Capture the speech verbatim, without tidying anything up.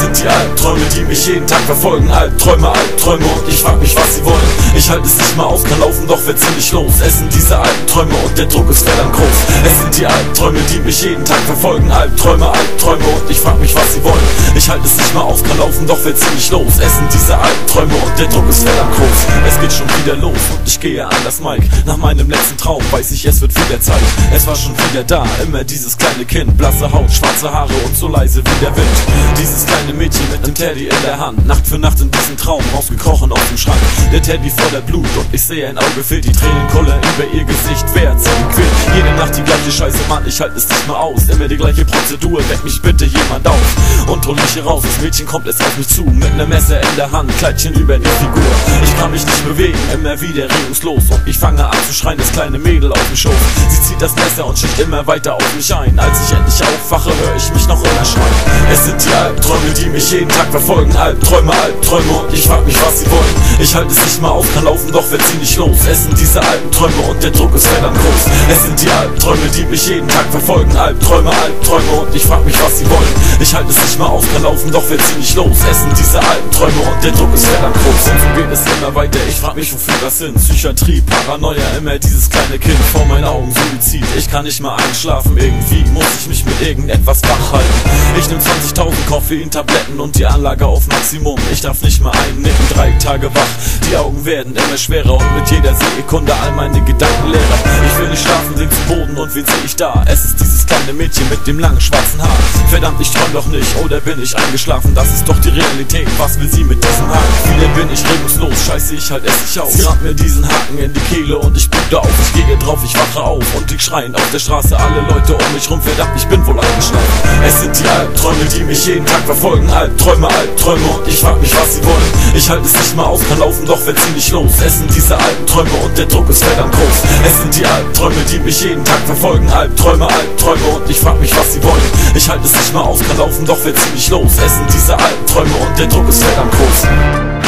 sind die Albträume, die mich jeden Tag verfolgen. Albträume, Albträume und ich frag mich, was sie wollen. Ich halte es nicht mehr aus, kann laufen, doch wird ziemlich los. Es sind diese Albträume und der Druck ist verdammt groß. Es sind die Albträume, die mich jeden Tag verfolgen. Albträume, Albträume und ich frag mich, was sie wollen. Ich halte es nicht mehr aus, kann laufen, doch wird ziemlich los. Es sind diese Albträume und der Druck ist verdammt groß. Es geht schon wieder los und ich gehe an das Mic. Nach meinem letzten Traum weiß ich, es wird wieder Zeit. Es war schon wieder da, immer dieses kleine Kind. Blasse Haut, schwarze Haare und so leise wie der Wind. Dieses kleine Mädchen mit nem Teddy in der Hand. Nacht für Nacht in diesen Traum, rausgekrochen aus dem Schrank. Der Teddy voller Blut und ich sehe ein Auge fehlt. Die Tränenkolle über ihr Gesicht, wer hat sie gequält? Jede Nacht die gleiche Scheiße, Mann, ich halte es nicht mehr aus. Immer die gleiche Prozedur, weck mich bitte jemand auf und hol mich hier raus. Das Mädchen kommt jetzt auf mich zu, mit nem Messer in der Hand, Kleidchen über die Figur. Ich kann mich nicht bewegen, immer wieder regungslos und ich fange an zu schreien, das kleine Mädel auf dem Schoß. Sie zieht das Messer und schickt immer weiter auf mich ein. Als ich endlich aufwache, höre ich mich noch immer schreien. Es sind die Albträume, die mich jeden Tag verfolgen. Albträume, Albträume und ich frag mich, was sie wollen. Ich halte es nicht mehr auf, kann laufen, doch wird sie nicht los. Es sind diese Albträume und der Druck ist verdammt groß. Es sind die Albträume, die mich jeden Tag verfolgen. Albträume, Albträume und ich frag mich, was sie wollen. Ich halte es nicht mehr auf, kann laufen, doch wird sie nicht los. Es sind diese Albträume und der Druck ist verdammt groß. Und so geht es immer weiter, ich frag mich, wofür das sind. Psychiatrie, Paranoia, immer dieses kleine Kind vor meinen Augen, Suizid. Ich kann nicht mehr einschlafen, irgendwie muss ich mich mit irgendetwas wach halten. Ich nehm zwanzigtausend Koffein-Tabletten und die Anlage auf Maximum. Ich darf nicht mehr einnicken, drei Tage wach. Die Augen werden immer schwerer und mit jeder Sekunde all meine Gedanken leerer. Ich will nicht schlafen, sink zu Boden und wen seh ich da? Es ist dieses kleine Mädchen mit dem langen schwarzen Haar. Verdammt, ich träum doch nicht, oder bin ich eingeschlafen? Das ist doch die Realität, was will sie mit diesem Haken? Wieder bin ich regungslos, scheiße, ich halt es nicht aus. Sie rammt mir diesen Haken in die Kehle und ich blute auf. Ich gehe drauf, ich wache auf und die schreien auf der Straße alle Leute um mich rum. Verdammt, ich bin wohl eingeschlafen. Es sind die Albträume, die mich jeden Tag verfolgen. Albträume, Albträume und ich frag mich, was sie wollen. Ich halte es nicht mehr aus, kann laufen, doch wird sie nicht los. Es sind diese Albträume und der Druck ist verdammt groß. Es sind die Albträume, die mich jeden Tag verfolgen. Albträume, Albträume und ich frag mich, was sie wollen. Ich halte es nicht mehr aus, kann laufen, doch wird sie nicht los. Es sind diese Albträume und der Druck ist verdammt groß.